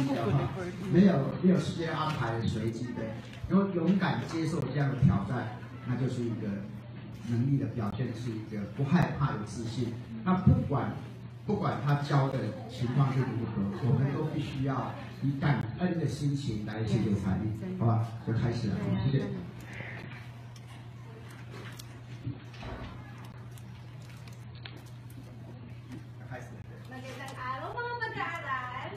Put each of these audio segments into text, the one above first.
的话，没有时间安排的随机的，然后勇敢接受这样的挑战，那就是一个能力的表现，是一个不害怕的自信。那不管他教的情况是如何，我们都必须要以感恩的心情来解决才艺，好吧？就开始了，谢谢。开始。 Magandang araw mga mag-aaral.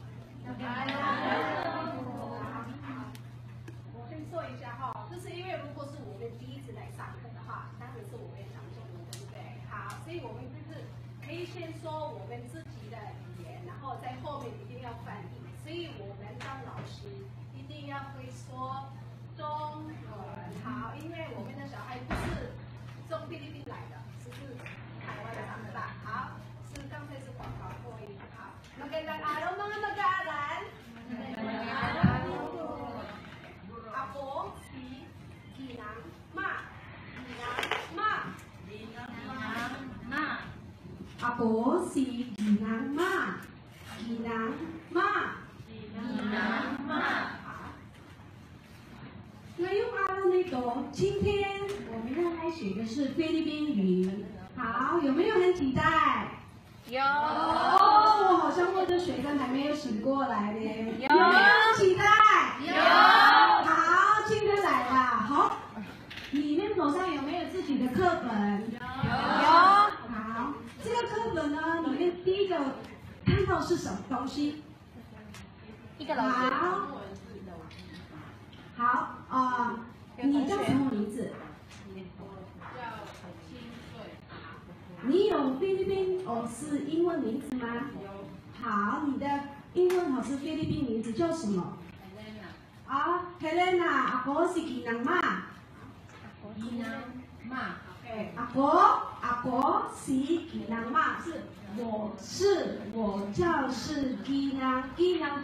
我先说一下哈，就是因为如果是我们第一次来上课的话，当然是我们讲中文，对不对？好，所以我们就是可以先说我们自己的语言，然后在后面一定要翻译。所以我们当老师一定要会说中文。好，因为我们的小孩不是从菲律宾来的，是台湾长大。好。刚才是广告播音，好。Magandang araw mga mag-aaral. Magandang araw. Ako si Ginang Ma. Ginang Ma. Ginang Ma. Ako si Ginang Ma. Ginang Ma. Ginang Ma. ngayong araw nito, 今天我们要来学的是菲律宾语。好，有没有很期待？有哦，我好像问的学生还没有醒过来呢。有没有期待？有。好，今天来了。好，你们手上有没有自己的课本？有。好，这个课本呢，里面第一个看到是什么东西？一个老师。好，你叫什么名字？你有菲律宾是英文名字吗？有。好，你的英文是菲律宾名字叫什么 ？Helena。啊 ，Helena， ako si Ginang Ma。Ginang Ma。OK。ako si Ginang Ma 我叫是 Ginang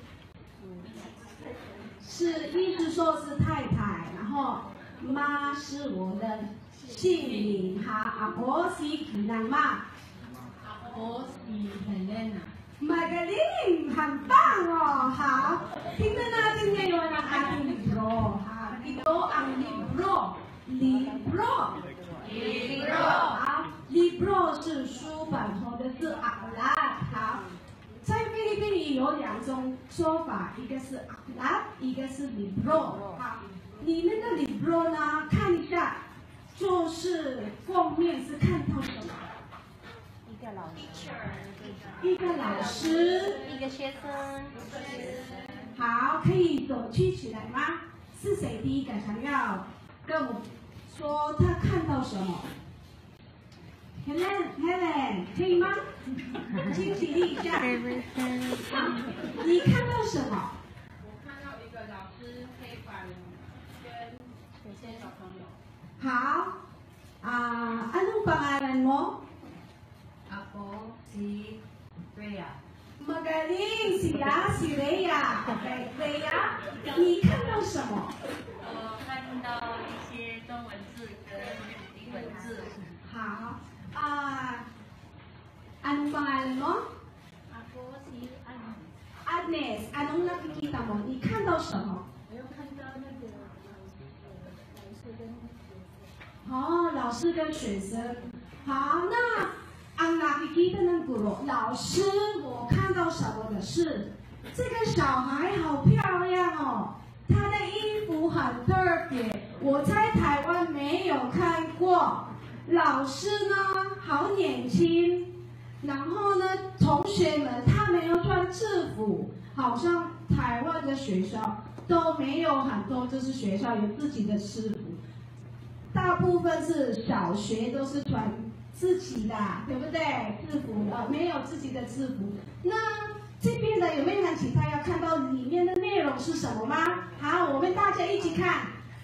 是意思说是太太，然后妈是我的姓名。好，ako si Ginang Ma。ako si Helena。Magaling， 很棒哦。好，tingnan natin ngayon ang ating libro. Ito ang libro。好 ，libro 是书本，或者是 aklat。好，在菲律宾语有两种说法，一个是 aklat， 一个是 libro。好，你们的 libro 呢，看一下。就是封面是看到什么？一个老师， 一个学生。 好，可以走举起来吗？是谁第一个想要跟我说他看到什么 ？Helen， 可以吗？请起立一下。好，你看到什么？ 我看到一个老师黑板跟一些小朋友。 好，anong pangalan mo? Ako si Rhea. Magaling si Rhea。Okay， Rhea， 你看到什么？ 我看到一些中文字跟英文字。 好，anong pangalan mo? Ako si Agnes，anong nakikita mo？ 你看到什么？ 我又看到那个老师跟学生。好，那 ang nakikita ng guro， 老师，我看到什么的是这个小孩好漂亮哦，她的衣服很特别，我在台湾没有看过。老师呢，好年轻，然后呢，同学们他没有穿制服，好像台湾的学校都没有很多，就是学校有自己的制服。大部分是小学都是穿自己的，对不对？制服没有自己的制服。那这边的有没有很期待要看到里面的内容是什么吗？好，我们大家一起看。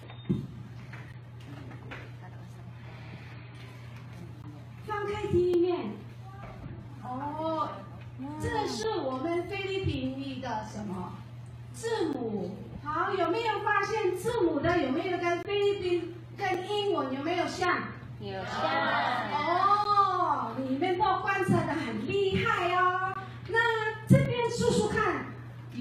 翻开第一面。哦，这是我们菲律宾语的什么字母？好，有没有发现字母的有没有跟菲律宾？跟英文有没有像？ 有像。 哦，你们都观察得很厉害哦。那这边数数看，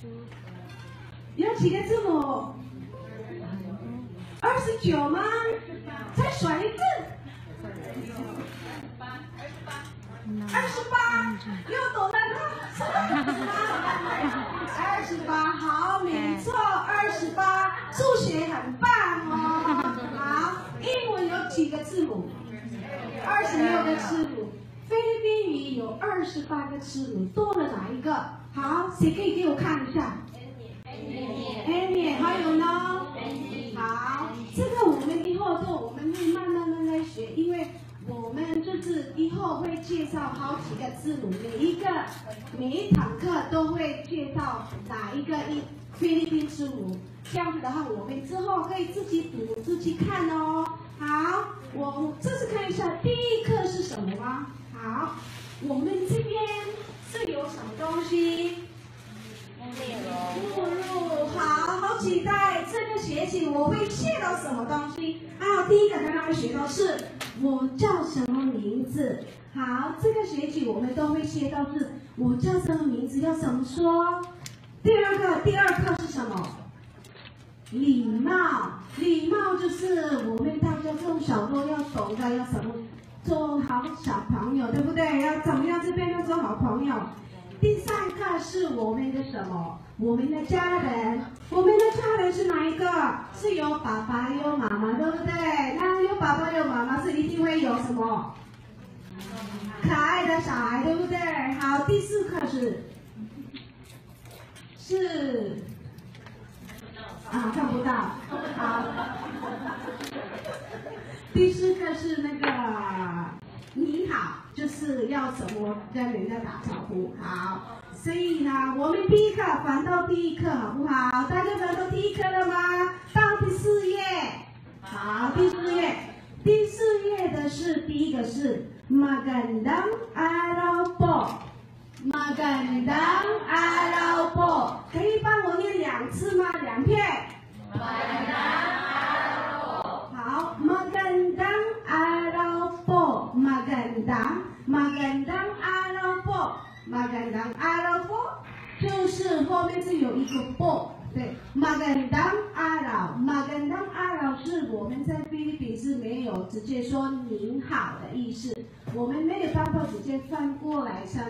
有几个字母？29吗？再选一次。28，又懂了28，好，没错，28，数学很棒哦。好，英文有几个字母？26个字母。菲律宾语有28个字母，多了哪一个？好，谁可以给我看一下 ？N 还有呢？好，这个我们以后我们会慢慢来学，因为我们就是以后会介绍好几个字母，每一堂课都会介绍哪一个菲律宾字母，这样子的话，我们之后可以自己读自己看哦。好，我这次看一下第一课是什么吗？好，我们这边是有什么东西？目录，好期待这个学期我会学到什么东西啊？第一个刚刚会学到是我叫什么名字。好，这个学期我们都会学到是我叫什么名字要怎么说。第二课是什么？礼貌，礼貌就是我们大家从小都要懂得要怎么做好小朋友，对不对？要怎么样这边要做好朋友。第三课是我们的什么？我们的家人。我们的家人是哪一个？是有爸爸有妈妈，对不对？那有爸爸有妈妈是一定会有什么？可爱的小孩，对不对？好，第四课是看不到。好，第四课是那个你好，就是要怎么跟人家打招呼。好，所以呢，我们第一课翻到第一课好不好？大家翻到第一课了吗？到第4页。好，第4页。第4页的是第一个是 Magandang araw po。Magandang araw po， 可以帮我念2次吗？2遍。Magandang araw po。好 ，Magandang araw po。Magandang araw po。Magandang araw po， 就是后面是有一个 po， 对 ，Magandang araw。Magandang araw 是我们在菲律宾是没有直接说您好的意思，我们没有办法直接翻过来像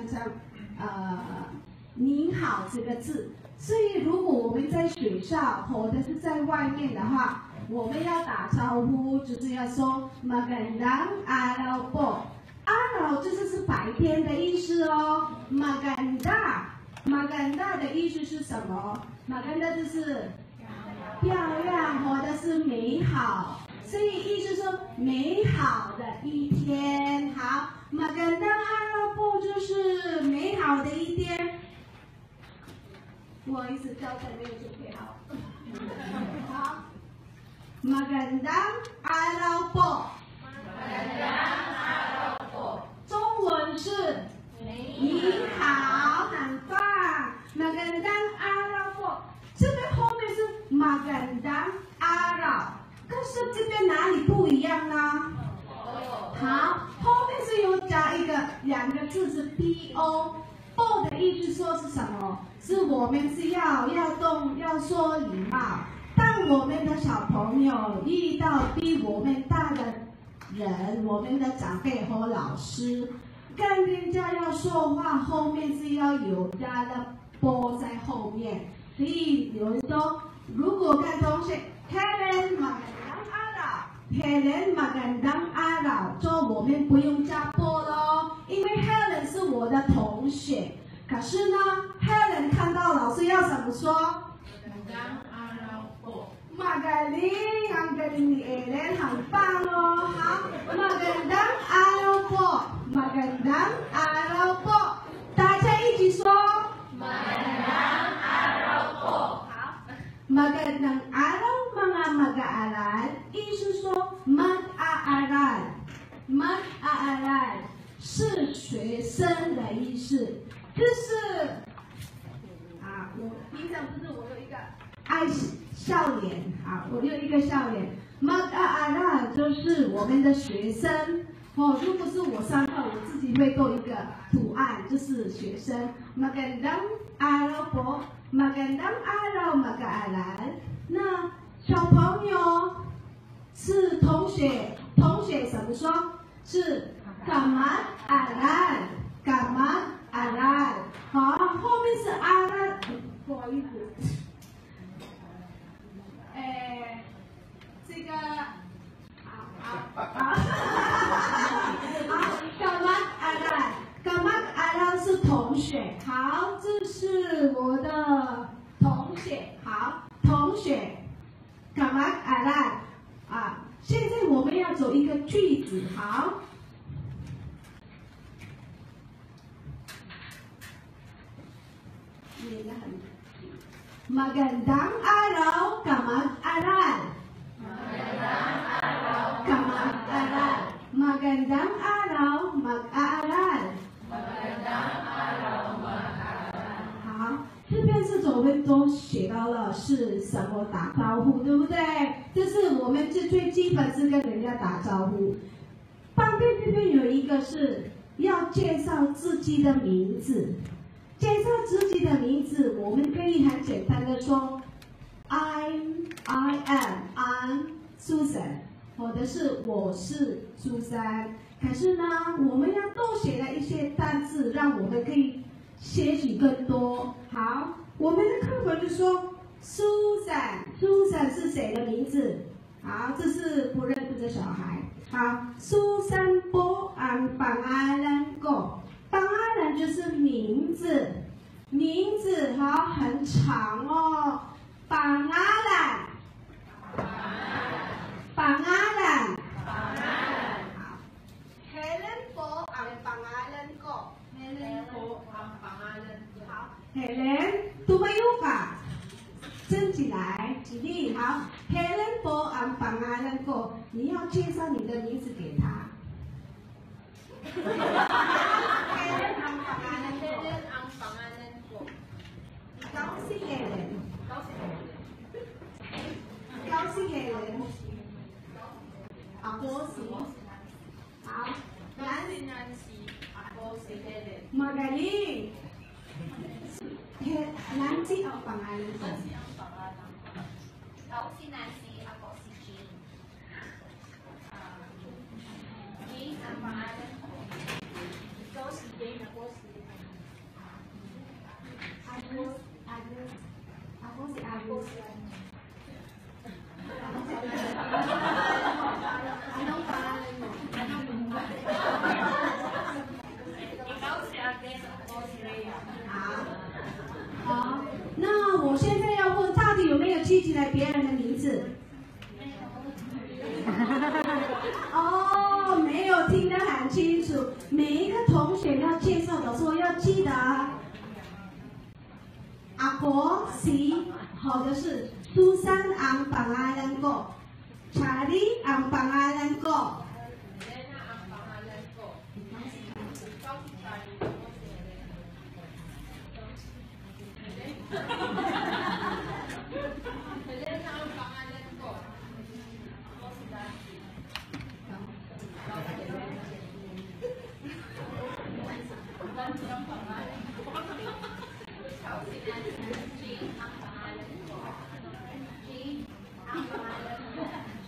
您好这个字，所以如果我们在学校或者是在外面的话，我们要打招呼就是要说 Magandang araw po。araw 就是白天的意思哦。Maganda 的意思是什么？ Maganda 就是漂亮或者是美好，所以意思说美好的一天。好 ，Magandang araw po 就是美好的一天。不好意思，刚才没有准备好。好 ，Magandang araw po。Magandang araw po。中文是你好，很棒。Magandang araw po。这边后面是 Magandang araw， 可是这边哪里不一样呢？好，后面是有加2个字是 po。po 的意思说是什么？是我们是要说礼貌。当我们的小朋友遇到比我们大的人，我们的长辈和老师，跟人家要说话，后面是要有加的 po 在后面。所以有人说，如果跟同学 Helen Magandang araw，Helen Magandang araw， 说我们不用加 po 咯，因为 Helen 是我的同学。可是呢 ，Helen 看到老师要怎么说 ？Magandang araw po。Magaling， ang galing ni Ellen， 很棒哦。好 ，Magandang araw po，Magandang araw po， 大家一起说 Magandang araw po。好 ，Magandang araw mga mag-aaral， 意思说 mag-aaral，mag-aaral 是学生的意思。就是我平常不是我有一个爱笑脸我有一个笑脸。mag-aaral 就是我们的学生如果是我上课，我自己会做一个图案，就是学生。Magandang araw po， magandang araw mag-aaral。那小朋友是同学，同学怎么说？是 Selamat aral，Selamat aral。好，后面是 aral， 不好意思，这个。好 ，Selamat aral，Selamat aral 是同学。好，这是我的同学。好，同学 ，Selamat aral 啊。现在我们要走一个句子。好，念得很 Magandang araw, Selamat aral。Selamat aral. Magandang araw, mag-aaral. Magandang araw, mag-aaral. 好，这边是我们都学到了是什么打招呼，对不对？这是我们最基本是跟人家打招呼。旁边这边有一个是要介绍自己的名字。介绍自己的名字，我们可以很简单的说 I'm Susan。或者是我是苏珊，可是呢，我们要多写了一些单字，让我们可以学习更多。好，我们的课本就说 Susan 是谁的名字？好，这是不认识的小孩。好 ，Susan po ang pangalan ko。pangalan 就是名字，名字好很长哦。pangalan。好 ，Helen po ang pangalan ko。Helen po ang pangalan ko。好 ，Helen tumayo ka，站起来，起立。好 ，Helen po ang pangalan ko，你要介绍你的名字给他。Helen ang pangalan ko。高兴 Helen。高兴 Helen。Ako si Nancy. Ako si Helen. Magaling. Nancy ang pangalan ko. Ako si Nancy, ako si Jean. Jean ang pangalan ko. Ikaw si Jane, ako si Ako si Agos. Anong pangalan mo? Ikaw si Agnes, ako si Rhea. 好，那我现在要问，到底有没有记起来别人的名字？哦，没有听得很清楚。每一个同学要介绍的时候要记得，Ako si， 好的是 Susan ang pangalan ko。Charlie ang pangalan ko. Elena ang pangalan ko. Ikaw si Charlie, ako si Elena. Elena ang pangalan ko. Ako si Darcy. Ikaw si Elena. Darcy ang pangalan ko. Ikaw si Nancy. Jane ang pangalan ko. Jane ang pangalan ko.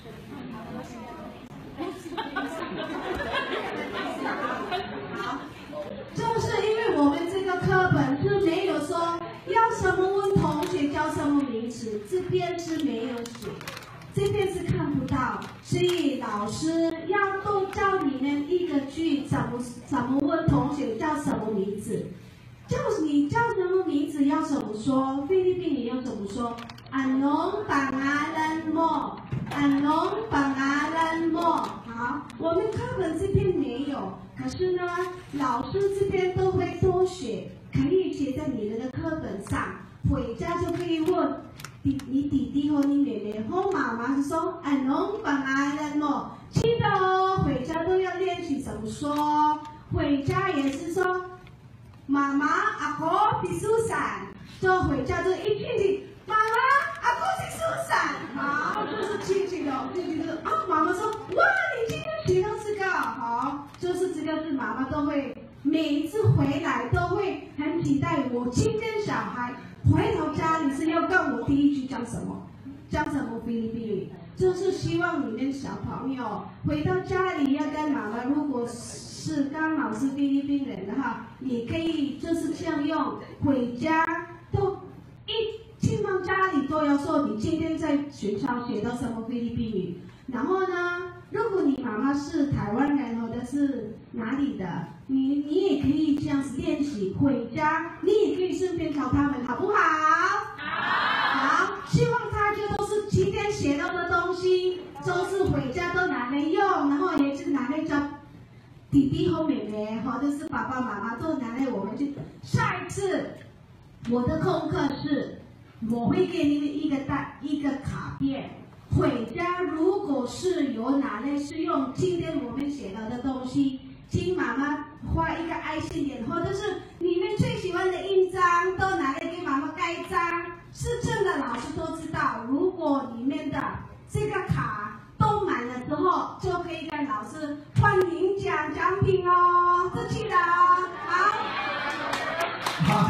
就是因为我们这个课本是没有说要什么问同学叫什么名词，这边是没有写，这边是看不到，所以老师要多教你们一个句，怎么问同学叫什么名字，你叫什么名字要怎么说？菲律宾语要怎么说 ？Anong pangalan mo？ Anong pangalan mo？ 好，我们课本这边没有，可是呢，老师这边都会多写，可以写在你的课本上，回家就可以问你弟弟或你妹妹或妈妈就说 Anong pangalan mo？ 记得哦，回家都要练习怎么说，回家也是说妈妈ako si Susan， 就回家就一进去，妈妈ako si Susan， 好，就是进去了，进去就是啊，妈妈说哇，你今天学到这个，好，就是这个是妈妈都会每一次回来都会很期待，我今天小孩回到家第一句讲什么？讲什么菲律宾语？就是希望你们小朋友回到家里要跟妈妈，如果是刚好是菲律宾人的话，你可以就是这样用，回家都进到家里都要说你今天在学校学到什么菲律宾语。然后呢，如果你妈妈是台湾人或者是哪里的，你也可以这样子练习，回家你也可以顺便教他们，好不好？好，希望大家都是今天学到的东西，都是回家都拿来用，然后也是拿来教弟弟和妹妹，或者是爸爸妈妈都拿来我们去。下一次我的功课是，我会给你们一个卡片。回家如果是有哪类是用今天我们写到的东西，请妈妈画一个爱心点，或者是你们最喜欢的印章都拿来给妈妈盖章。是真的，老师都知道，如果里面的这个卡都满了之后，就可以跟老师换领奖品哦，这记得哦。好。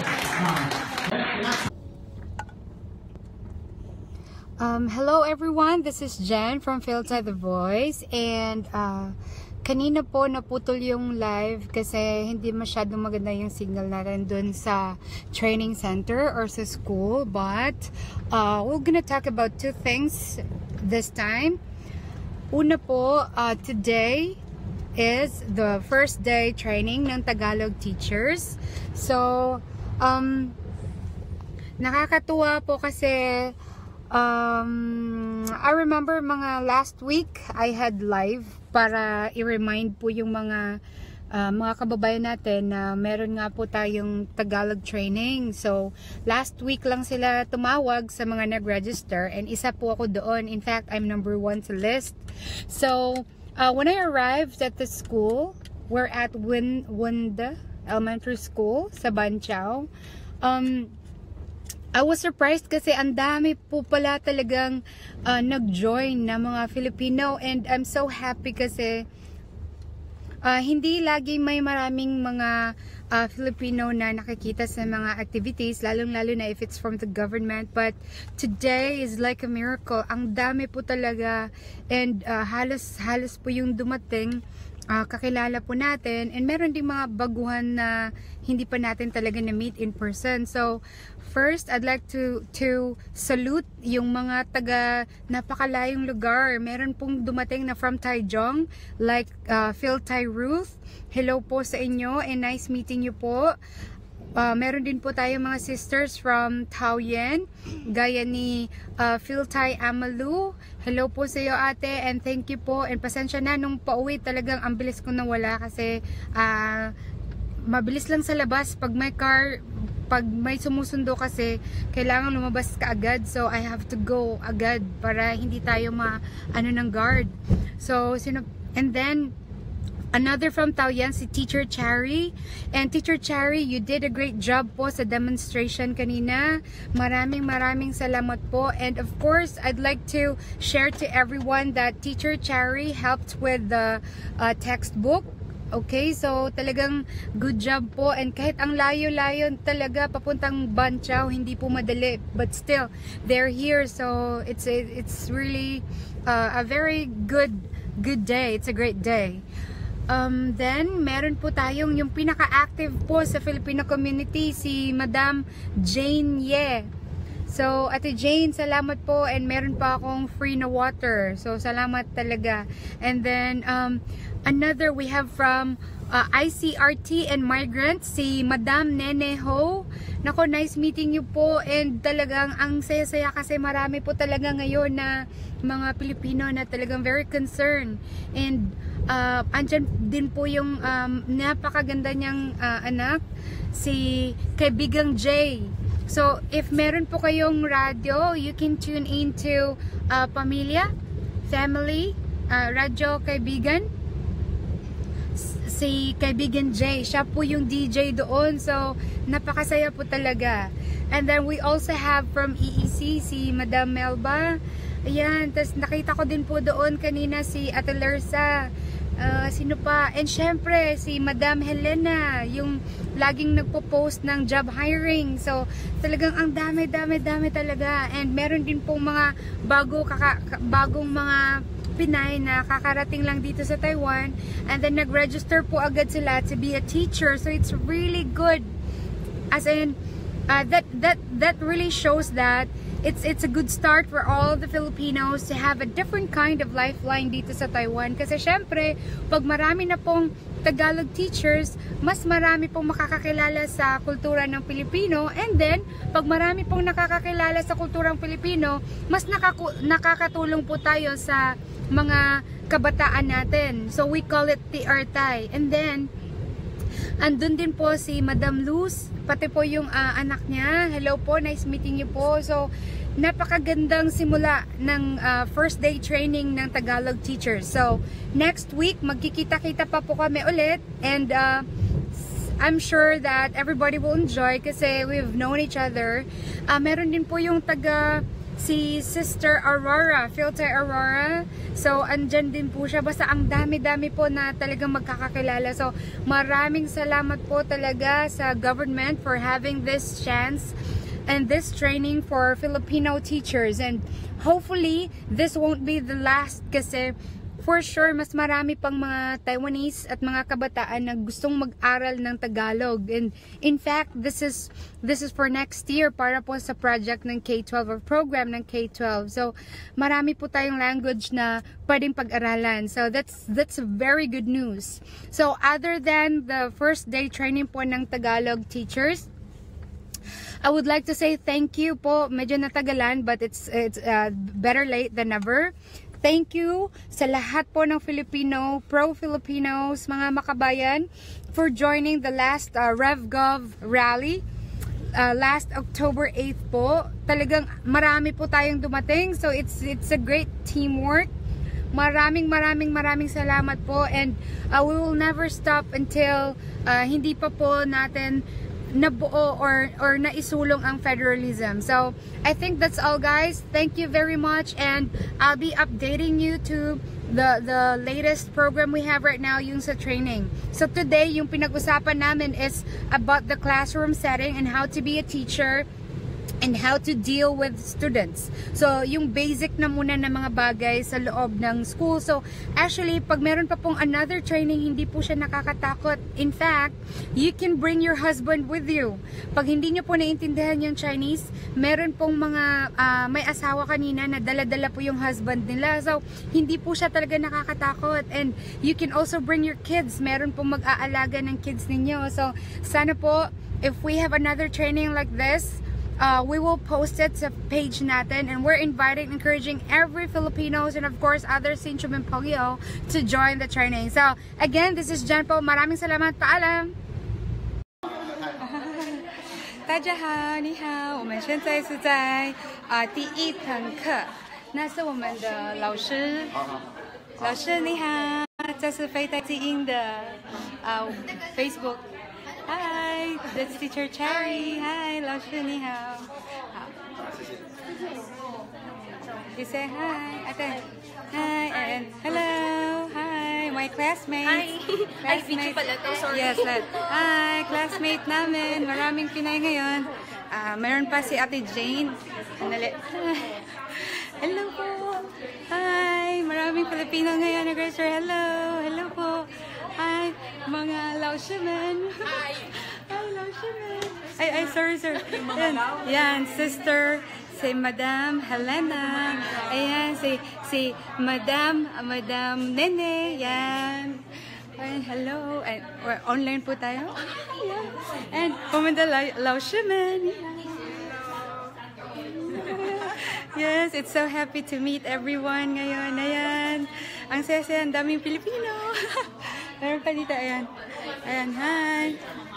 Hello everyone, this is Jen from Filipina The Voice, and kanina po naputol yung live kasi hindi masyadong maganda yung signal natin dun sa training center or sa school, but we're gonna talk about two things this time. Una po, today is the first day training ng Tagalog teachers. So, nakakatuwa po kasi I remember mga last week I had live para i-remind po yung mga kababayan natin na meron nga po tayong Tagalog training. So last week lang sila tumawag sa mga nag-register and isa po ako doon. In fact, I'm number 1 sa list. So when I arrived at the school, we're at Wanda Elementary School sa Banchiao. I was surprised kasi ang dami po pala talagang nag-join na mga Filipino, and I'm so happy kasi hindi lagi may maraming mga Filipino na nakikita sa mga activities, lalong-lalo na if it's from the government, but today is like a miracle. Ang dami po talaga, and halos po yung dumating. Kakilala po natin, and meron ding mga baguhan na hindi pa natin talaga na-meet in person. So first, I'd like to salute yung mga taga napakalayong lugar. Meron pong dumating na from Taiwan, like Phil Tai Ruth. Hello po sa inyo and nice meeting you po. Meron din po tayo mga sisters from Taiwan, gaya ni Phil Tai Amalu. Hello po sa iyo ate, and thank you po, and pasensya na nung pauwi talagang ang bilis ko nawala kasi mabilis lang sa labas pag may car, pag may sumusundo kasi kailangan lumabas ka agad, so I have to go agad para hindi tayo ng guard. So and then another from Taiwan, si Teacher Cherry. And Teacher Cherry, you did a great job po sa demonstration kanina. Maraming salamat po. And of course, I'd like to share to everyone that Teacher Cherry helped with the textbook. Okay, so talagang good job po, and kahit ang layo-layo talaga papuntang Banchiao, hindi po madali, but still they're here, so it's really a very good day. It's a great day. Then meron po tayong yung pinaka-active po sa Filipino community, si Madam Jane Ye. So Ate Jane, salamat po, and meron pa akong free na water, so salamat talaga. And then another we have from ICRT and migrants, si Madam Nene Ho. Nako, nice meeting you po, and talagang ang saya-saya kasi marami po talaga ngayon na mga Pilipino na talagang very concerned, and andyan din po yung napakaganda niyang anak, si Kaibigang Jay. So if meron po kayong radio, you can tune into Pamilya, Family, Radyo Kaibigan. Si Kaibigan Jay, siya po yung DJ doon, so napakasaya po talaga. And then we also have from EEC, si Madam Melba. Ayan, tapos nakita ko din po doon kanina si Ate Lersa. Sino pa? And syempre, si Madam Helena, yung laging nagpo-post ng job hiring. So, talagang ang dami talaga. And meron din pong mga bagong mga Pinay na kakarating lang dito sa Taiwan. And then, nag-register po agad sila to be a teacher. So, it's really good. As in, that really shows that it's a good start for all the Filipinos to have a different kind of lifeline dito sa Taiwan. Kasi syempre, pag marami na pong Tagalog teachers, mas marami pong makakakilala sa kultura ng Pilipino. And then, pag marami pong nakakakilala sa kulturang Pilipino, mas nakakatulong po tayo sa mga kabataan natin. So, we call it TRTI. And then, andun din po si Madam Luz, pati po yung anak niya. Hello po, nice meeting you po. So, napakagandang simula ng first day training ng Tagalog teachers. So, next week, magkikita-kita pa po kami ulit. And I'm sure that everybody will enjoy kasi we've known each other. Meron din po yung si Sister Aurora, Filter Aurora. So, andyan din po siya. Basta ang dami-dami po na talagang magkakakilala. So, maraming salamat po talaga sa government for having this chance and this training for Filipino teachers. And hopefully, this won't be the last kasi for sure, mas marami pang mga Taiwanese at mga kabataan na gustong mag-aral ng Tagalog. And in fact, this is for next year para po sa project ng K-12 or program ng K-12. So, marami po tayong language na pwedeng pag-aralan. So, that's very good news. So, other than the first day training po ng Tagalog teachers, I would like to say thank you po. Medyo natagalan, but it's better late than never. Thank you sa lahat po ng Filipino, pro-Filipinos, mga makabayan, for joining the last RevGov rally last October 8th po. Talagang marami po tayong dumating. So it's a great teamwork. Maraming salamat po. And we will never stop until hindi pa po natin nabuo or naisulong ang federalism. So, I think that's all, guys. Thank you very much, and I'll be updating you to the latest program we have right now, yung sa training. So, today, yung pinag-usapan namin is about the classroom setting and how to be a teacher and how to deal with students. So, yung basic na muna na mga bagay sa loob ng school. So, actually, pag meron pa pong another training, hindi po siya nakakatakot. In fact, you can bring your husband with you. Pag hindi nyo po naiintindihan yung Chinese, meron pong mga may asawa kanina na dala-dala po yung husband nila. So, hindi po siya talaga nakakatakot. And you can also bring your kids. Meron pong mag-aalaga ng kids ninyo. So, sana po, if we have another training like this, we will post it sa page natin, and we're encouraging every Filipinos and of course others in Banchiao to join the training. So again, this is Jen po. Maraming salamat. Paalam. 大家好，你好，我们现在是在第一堂课，那是我们的老师。老师你好，这是飞带基因的Facebook。 Hi, that's Teacher Cherry. Hi, 老师你好。好，you say hi. Okay. Hi and hello. Hi, my classmates. Hi. Ay, video pala to. Sorry. Yes, hi, classmate namin. Maraming Pinay ngayon. Meron pa si Ate Jane. Hello po. Hi, maraming Filipino ngayon. Hello. Hello po. Hi, mga Laoshimen. Hi. Hi, Laoshimen. Ay, sorry. Yan, sister, si Madam Helena. Ayan, si Madam Nene. Yan. Ay, hello. Ay, online po tayo. Yan. And, pumunta Laoshimen. Yes, it's so happy to meet everyone ngayon. Ayan. Ang saya-saya, ang daming Pilipino. Meron pa dito, ayan. Ayan, hi.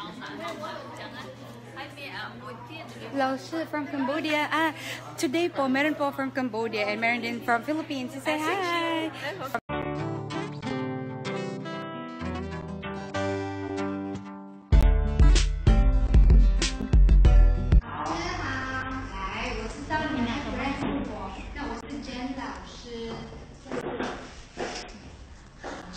Laos from Cambodia. Today po, meron po from Cambodia and meron din from Philippines. So say hi.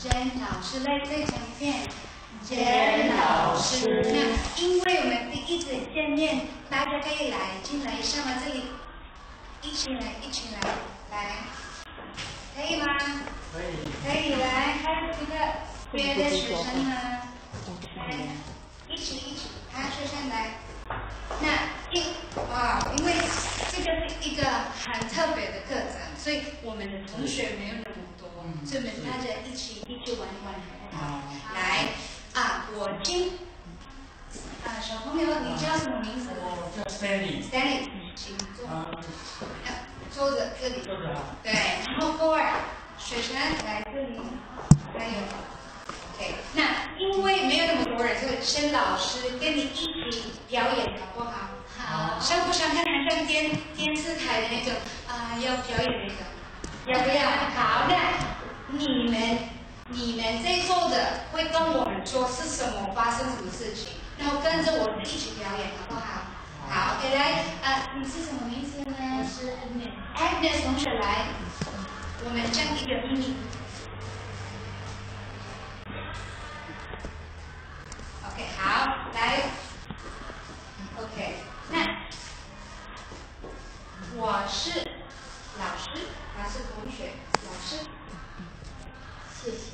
Jen 老师来再讲一遍。Jen 老师，那因为我们第一次见面，大家可以来进来上到这里，一起来，来，可以吗？可以。可以来，还有一个别的学生呢，来，一起，还有学生来。因为这个是一个很特别的课程，所以我们的同学没有那么多，所以我们大家一起玩好不好？来小朋友，你叫什么名字？ 我叫 Stanley， 请坐着这里。对，然后4学生来这里，还有。OK， 那因为没有那么多人，所以先老师跟你一起表演，好不好？好。想不想看很像电视台的那种要表演那种？要不要？好，那你们在座的会跟我们说是什么发生什么事情，然后跟着我们一起表演，好不好？好 ，OK， 来，你是什么名字呢？ 我是 Agnes 同学来，我们讲一个秘密。OK， 好，来 ，OK， 那我是老师，他是同学，老师，谢谢。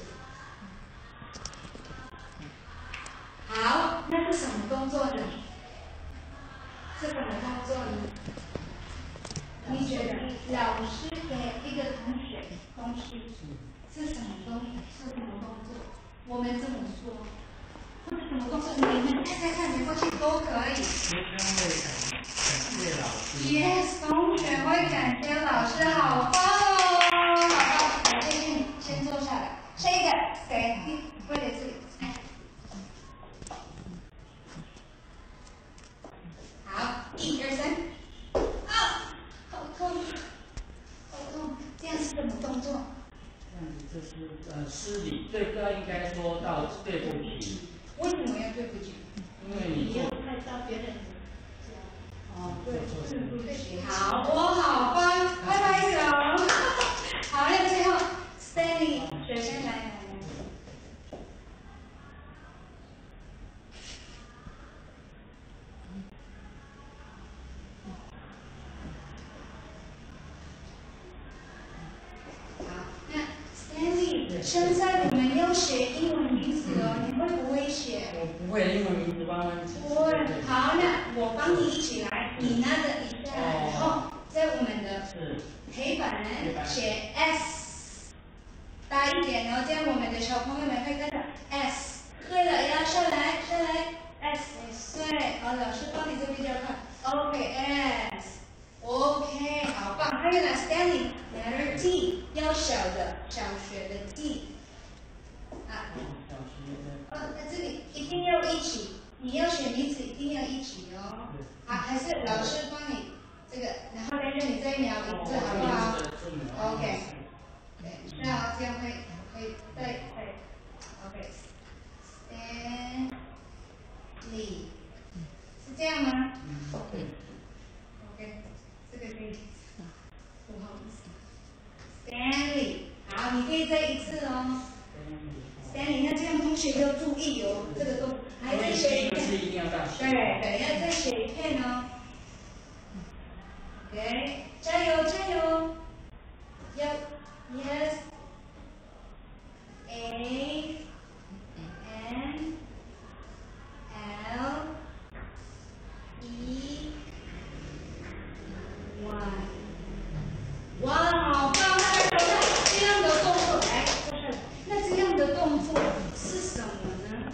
好，那是什么工作呢？是什么工作呢？你觉得老师给一个同学东西是什么工作？我们这么说。或者什么工作？你们看，没关系，都可以。 学生会感谢老师。 Yes， 同学会感谢老师，好棒哦！好棒，来，先坐下来。下一个谁？你跪在这里。好，1、2、3。好痛！这样是什么动作？ 这样子就是失礼，最高应该说到对不起。 为什么要对不起？ 因为你做太到别人的对不起。好，我好棒，拍拍手。好，那最后 Stanley 学生来。好，那 Stanley， 现在我们要写英文名字哦，你会不会写？ 我不会英文名字，帮忙。 会。好，那我帮你一起来，你拿着一下，然后在我们的黑板写 S， 大一点哦，这样我们的小朋友们会跟着 S。对了，要下来 S。对，好，老师帮你这比较快。OK S。OK， 好棒。还有呢 ，Stanley letter T， 要小的，小学的 T。那这里一定要一起，你要选名字一定要一起哦。还是老师帮你这个，然后让你再描名字好不好 ？OK。对，这样会对。OK。Stanley， 是这样吗？OK， 这个可以。不好意思。Stanley， 好，你可以再一次哦。Stanley， 那这样同学要注意哦，这个都还在写一遍。对，要再写一遍哦。OK， 加油！要 Yes A N L E Y。哇，好棒！这样的动作，来，那这样的动作是什么呢？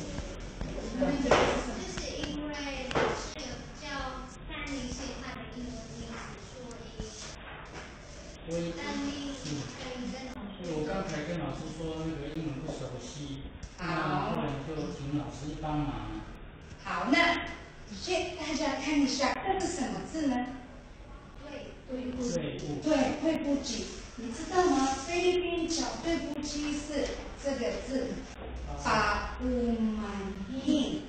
就是因为老师有叫Stanley写他的英文名字，所以Stanley可以跟同学。 我刚才跟老师说那个英文不熟悉，那后来就请老师帮忙。 好，那先大家看一下，这是什么字呢？对不起，你知道吗？菲律宾讲对不起是这个字，把乌满印。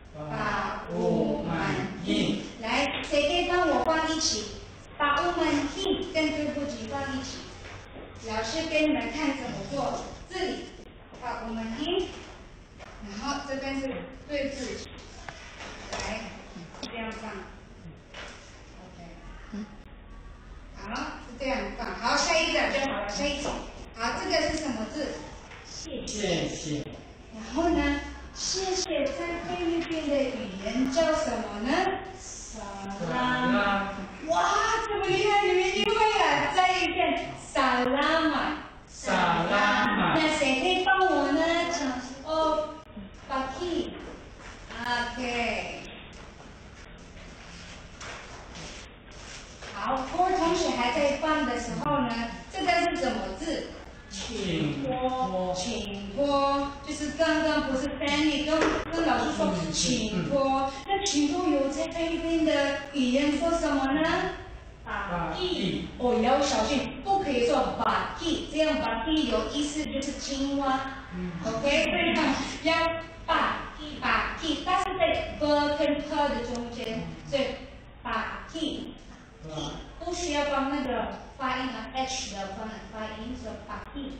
来，谁可以帮我放一起？把乌满印跟对不起放一起。老师给你们看怎么做。这里把我们听，然后这边是对字，来这样放 ，OK， 好，是这样放，好，下一个就好了，下一个，好，这个是什么字？谢谢。然后呢，谢谢在菲律宾的语言叫什么呢？萨拉。哇，这么厉害，你们一定会了。再一遍，萨拉玛。萨拉玛。那谁可以帮我呢？哦，巴基。OK。好，各位同学还在放的时候呢，这个是什么字？请托，请托，就是刚刚不是 Fanny 跟老师说请托，那请托有在菲律宾的语言说什么呢？把蒂，哦，也要小心，不可以说把蒂，这样把蒂有意思就是青蛙，OK， 所以要把蒂，但是在 b 跟 p 的中间，所以把蒂，不需要帮那个发音啊 H 的发音，说把蒂。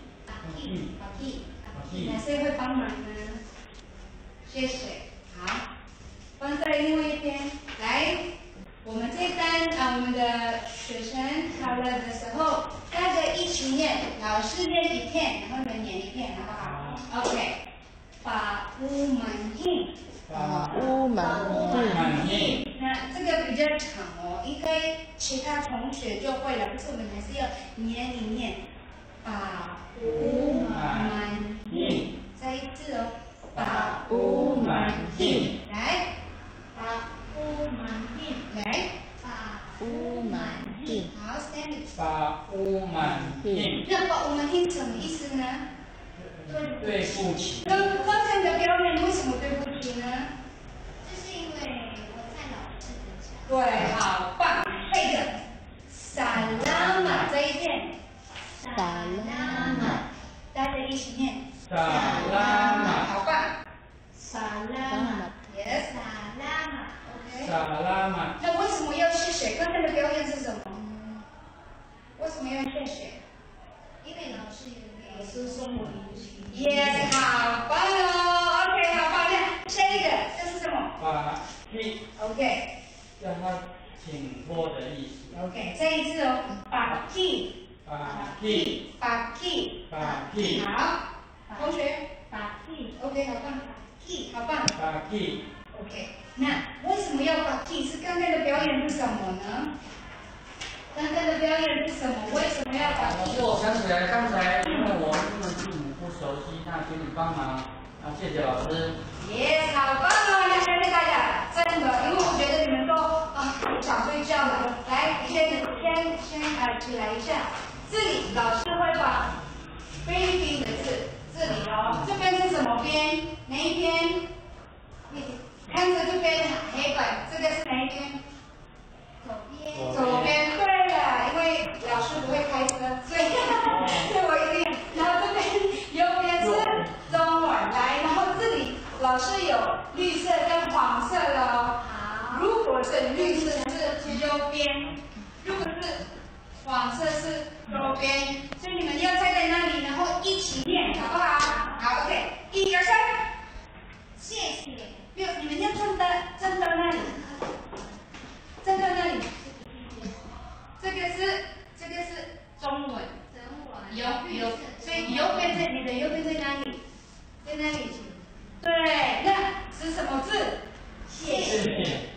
哪些会帮忙呢？谢谢。好，放在另外一边。来，我们这班我们的学生好了的时候，大家一起念，老师念一遍，然后你们念一遍，好不好 ？OK。把乌满印。把乌满印。那这个比较长哦，应该其他同学就会了，可是我们还是要念一念。把乌满印，再一次哦，把乌满印，来，把乌满印，来，把乌满印，好 ，Stanley， 把乌满印。那把乌满印什么意思呢？对不起。刚才的表演为什么对不起呢？ 就是因为我在老师的家。 对，好棒，这个萨拉玛这一遍。萨拉玛，大家一起念。萨拉玛，好棒。萨拉玛 ，yes。萨拉玛 ，OK。萨拉玛。那为什么要谢谢？刚才的表演是什么？为什么要谢谢？ 因为老师有给送我礼物。 Yes， 好棒哦 ，OK， 好棒。那下一个这是什么？把替 ，OK。让他请托的意思。OK， 再一次哦，把替。把替，把替，把替，好，同学，把替 ，OK， 好棒，替，好棒，把替 ，OK， 那为什么要把替？是刚才的表演是什么呢？刚才的表演是什么？为什么要把替？ 我想起来，刚才因为我英文字母不熟悉，那请你帮忙，谢谢老师。 耶，好棒哦！那谢谢大家，真的，因为我觉得你们都想睡觉了，来，先起来一下。这里老师会把菲律宾的字，这里哦，这边是什么边？哪一边？看着这边黑板，这个是哪一边？左边。对了，因为老师不会开车，所以我一定。然后这边右边是中文，来，然后这里老师有绿色跟黄色的哦。好。如果是绿色是右边，如果是黄色是左边，所以你们要站在那里，然后一起念，好不好？好 ，OK， 1、2、3，谢谢。没有，你们要站到那里，站到那里。这个是中文，有，所以右边在你的右边在哪里？在那里。对，那是什么字？谢谢。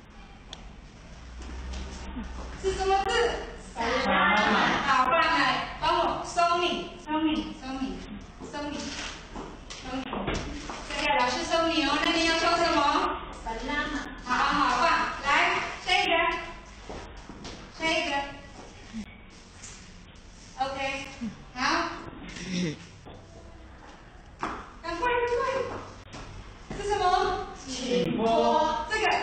是什么字？好棒来，帮我收你。这个老师收你哦，那你要说什么？好棒，来下一个 ，OK， 好，赶快，是什么？请托，这个。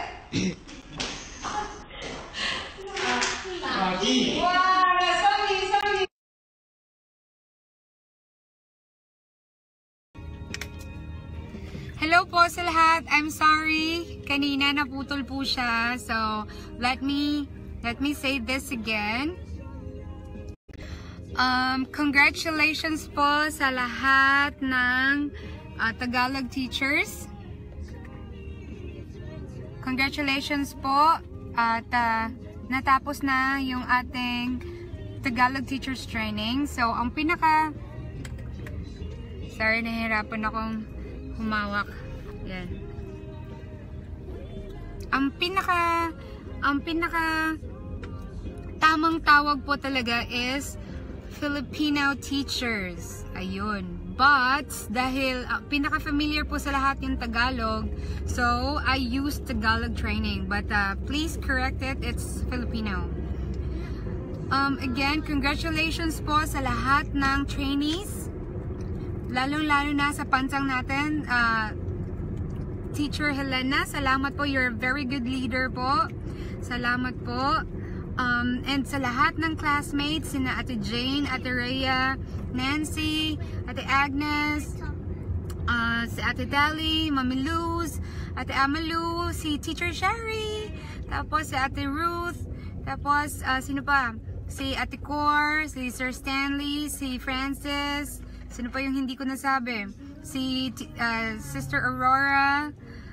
哇，送你。 Hello po sa lahat. I'm sorry. Kanina naputol po siya. So, let me say this again. Congratulations po sa lahat ng Tagalog teachers. Congratulations po at natapos na yung ating Tagalog teachers training. So, ang sorry, nahihirapan akong humawak. Yan. Ang pinaka tamang tawag po talaga is Filipino teachers. Ayun. But, dahil pinaka-familiar po sa lahat yung Tagalog, so I use Tagalog training. But please correct it, it's Filipino. Again, congratulations po sa lahat ng trainees. Lalong-lalo na sa pansang natin, Teacher Helena, salamat po. You're a very good leader po. Salamat po. And sa lahat ng classmates, sina Ate Jane, Ate Rhea, Nancy, Ate Agnes, si Ate Dali, Mami Luz, Ate Amalu, si Teacher Sherry, tapos si Ate Ruth, tapos sino pa? Si Ate Cor, si Sir Stanley, si Francis, sino pa yung hindi ko nasabi? Si Sister Aurora,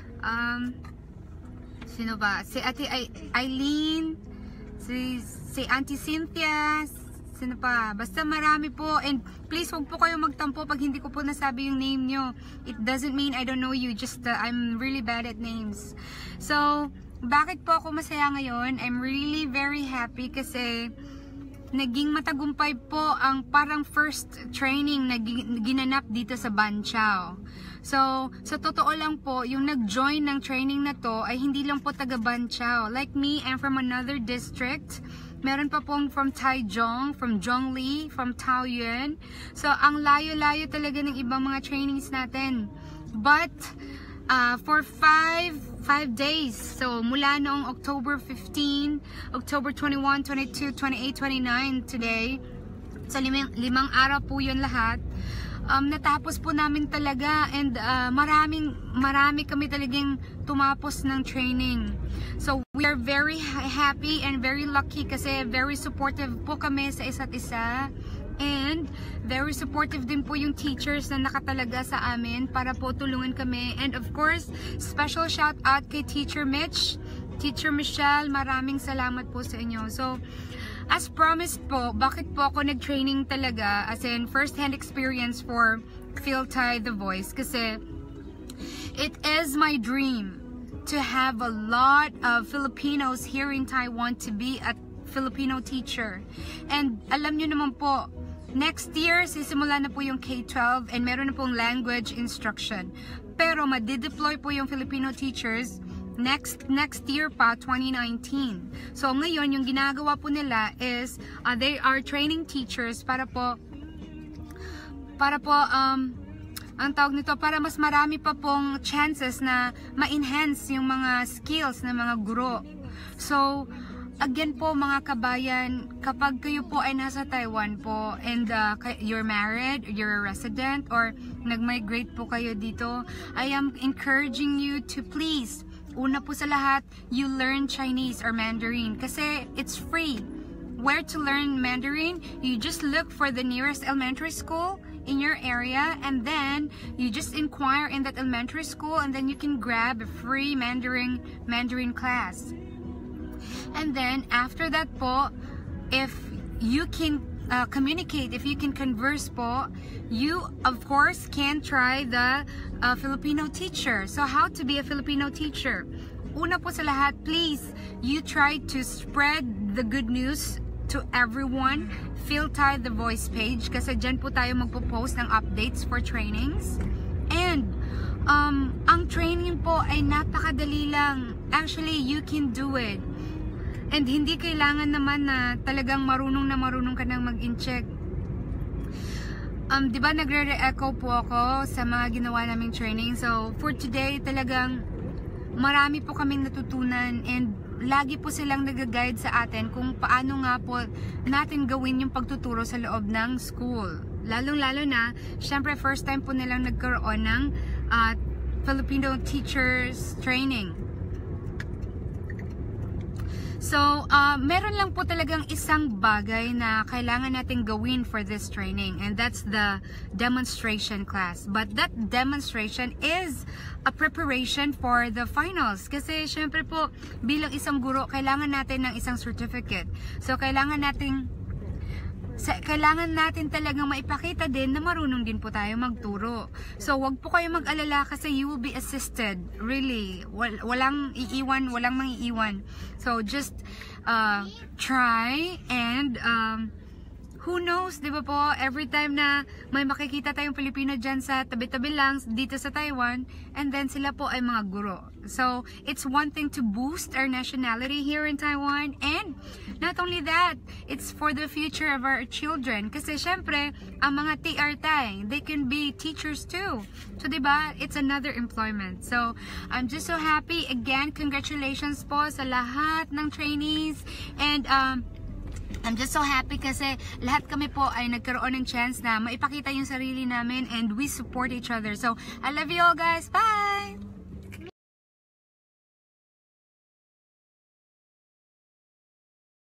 sino ba? Si Ate Eileen, si Auntie Cynthia, sino pa? Basta marami po. And please, huwag po kayo magtampo pag hindi ko po nasabi yung name nyo. It doesn't mean I don't know you, just I'm really bad at names. So, bakit po ako masaya ngayon? I'm really very happy kasi naging matagumpay po ang parang first training na ginanap dito sa Banchiao. So, sa totoo lang po, yung nag-join ng training na to ay hindi lang po taga Banchiao. Like me, I'm from another district. Meron pa pong from Taiwan, from Zhongli, from Taoyuan. So, ang layo-layo talaga ng ibang mga trainings natin. But, for 5 days. So, mula noong October 15, October 21, 22, 28, 29 today. So, limang araw po yun lahat. Natapos po namin talaga and marami kami talagang tumapos ng training. So, we are very happy and very lucky kasi very supportive po kami sa isa't isa. And very supportive din po yung teachers na nakatalaga sa amin para po tulungan kami. And of course, special shout out kay Teacher Mitch, Teacher Michelle, maraming salamat po sa inyo. So, as promised po, bakit po ako nag-training talaga as in first-hand experience for Filipino The Voice? Kasi it is my dream to have a lot of Filipinos here in Taiwan to be a Filipino teacher. And alam nyo naman po, next year, sisimula na po yung K-12 and meron na pong language instruction. Pero madideploy po yung Filipino teachers next year pa, 2019. So ngayon, yung ginagawa po nila is they are training teachers para po ang tawag nito, para mas marami pa pong chances na ma-enhance yung mga skills ng mga guro. So again po mga kabayan, kapag kayo po ay nasa Taiwan po and you're married, you're a resident, or nag-migrate po kayo dito, I am encouraging you to please, una po sa lahat, you learn Chinese or Mandarin kasi it's free. Where to learn Mandarin? You just look for the nearest elementary school in your area and then you just inquire in that elementary school and then you can grab a free Mandarin class. And then after that po, if you can communicate, if you can converse po, you of course can try the Filipino teacher. So how to be a Filipino teacher? Una po sa lahat, please, you try to spread the good news to everyone. Filipino The Voice page kasi dyan po tayo magpo-post ng updates for trainings. And ang training po ay napakadali lang. Actually, you can do it. And hindi kailangan naman na talagang marunong ka nang mag-in-check. Diba nagre-re-echo po ako sa mga ginawa naming training. So, for today, talagang marami po kaming natutunan and lagi po silang nag-guide sa atin kung paano nga po natin gawin yung pagtuturo sa loob ng school. Lalong-lalo na, syempre first time po nilang nagkaroon ng Filipino teachers training. So, meron lang po talagang isang bagay na kailangan natin gawin for this training, and that's the demonstration class. But that demonstration is a preparation for the finals. Kasi syempre po, bilang isang guro, kailangan natin ng isang certificate. So, kailangan natin talagang maipakita din na marunong din po tayo magturo. So, wag po kayo mag-alala kasi you will be assisted. Really. Walang iiwan, walang mangiiwan. So, just try and who knows, di ba po, every time na may makikita tayong Pilipino dyan sa tabi-tabi lang dito sa Taiwan, and then sila po ay mga guro. So, it's one thing to boost our nationality here in Taiwan, and not only that, it's for the future of our children. Kasi syempre, ang mga TR Thai, they can be teachers too. So, di ba, it's another employment. So, I'm just so happy. Again, congratulations po sa lahat ng trainees, and I'm just so happy kasi lahat kami po ay nagkaroon ng chance na maipakita yung sarili namin, and we support each other. So, I love you all guys. Bye!